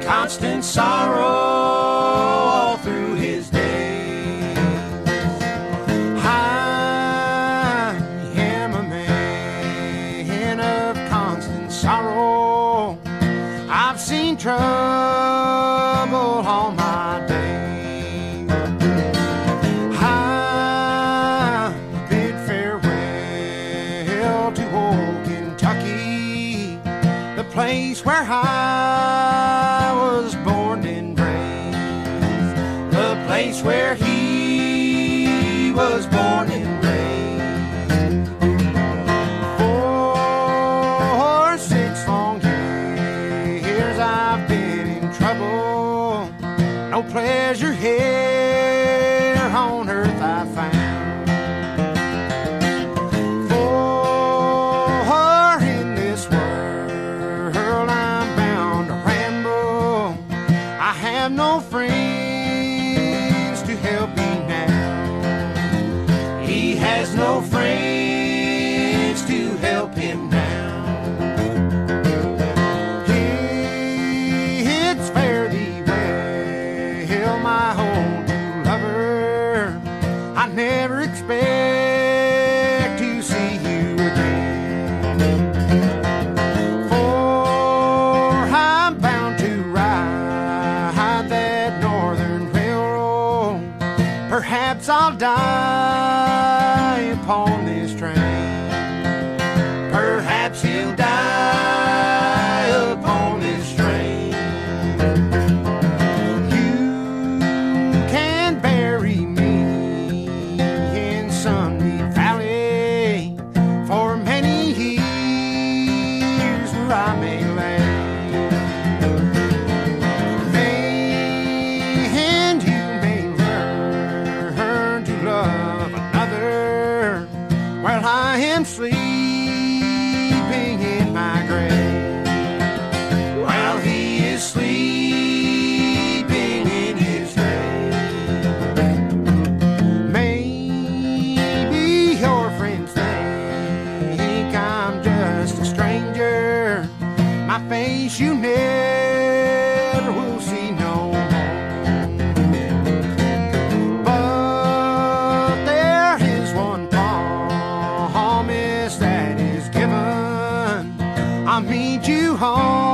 constant sorrow all through his days. I am a man of constant sorrow. I've seen trouble all my days. I bid farewell to old Kentucky, the place where I was born and raised, the place where he was born and raised. For 6 long years I've been in trouble, no pleasure here on earth I found. For in this world I'm bound to ramble, I have no friends to help me now. He has no friends to help him now. It's fare thee well, my old true lover. I never expect to see you again, for I'm bound to ride that northern railroad. Perhaps I'll die upon this train. Perhaps he'll die upon this train. You can bury me in Sunny Valley for many years where I may lay. And you may learn to love another while I am sleeping in my grave, while he is sleeping in his grave. Maybe your friends think I'm just a stranger. My face you never will see no more. But there is one promise that is given. I'll meet you home